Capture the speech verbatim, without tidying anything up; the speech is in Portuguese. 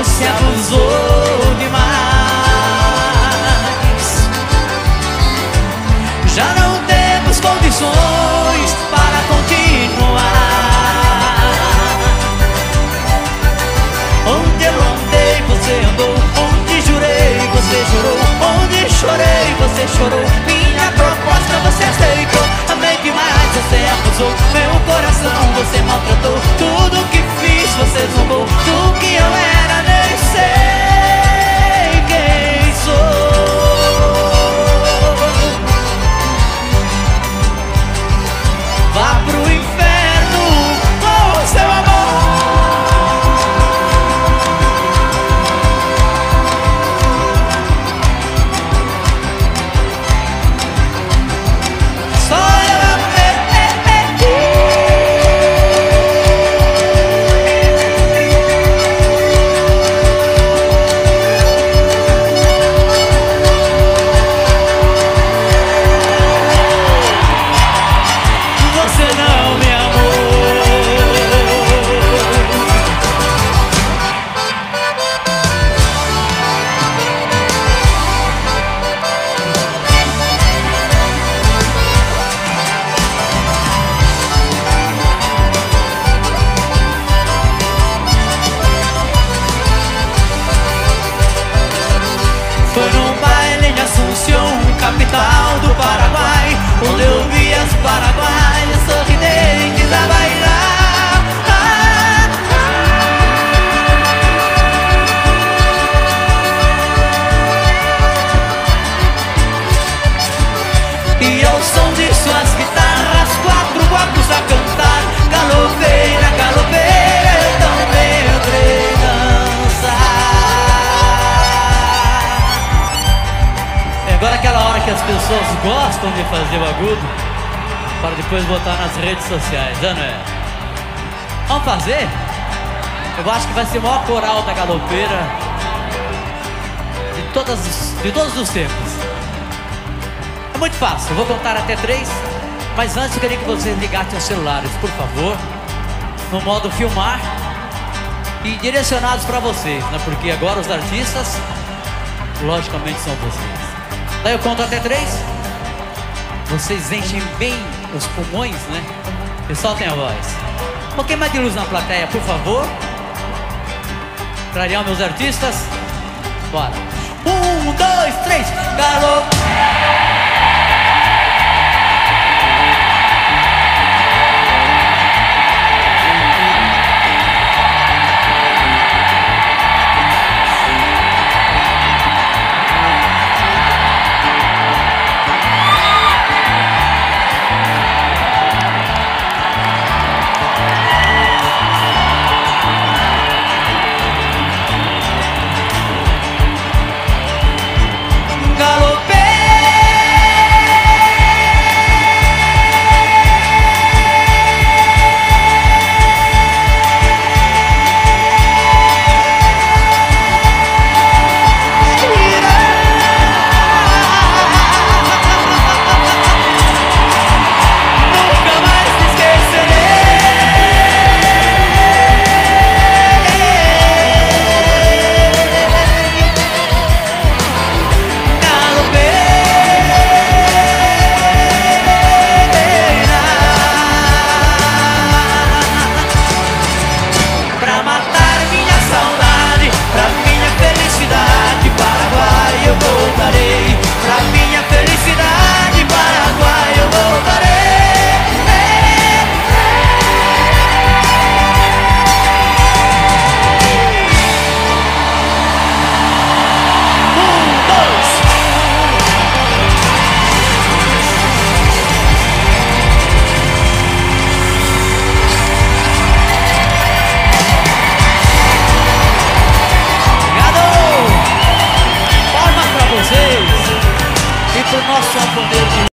você abusou demais. Já não temos condições para continuar. Onde eu andei, você andou. Onde jurei, você jurou. Onde chorei, você chorou. Minha proposta você aceitou. Amei demais, você abusou. Meu coração você maltratou. Tudo que fiz você zombou. Do que eu era nem sei quem sou. Vá pro inferno com o seu amor. Só eu amei. Você não me amou. Foi num baile em Assunção, capital do Paraguai, onde eu vi as paraguaias sorridentes a bailar. Ah, ah. E ao som de suas guitarras, quatro guapos a cantar. Galopeira, galopeira, eu também entrei dançar. É agora aquela hora que as pessoas gostam de fazer o agudo para depois botar nas redes sociais, não é? Vamos fazer? Eu acho que vai ser o maior coral da galopeira de, todas, de todos os tempos. É muito fácil, eu vou contar até três, mas antes eu queria que vocês ligassem os celulares, por favor, no modo filmar e direcionados para vocês, né? Porque agora os artistas, logicamente, são vocês. Daí eu conto até três, vocês enchem bem os pulmões, né? E soltem a voz. Um pouquinho mais de luz na plateia, por favor. Clarear meus artistas. Bora. Um, dois, três. Galo.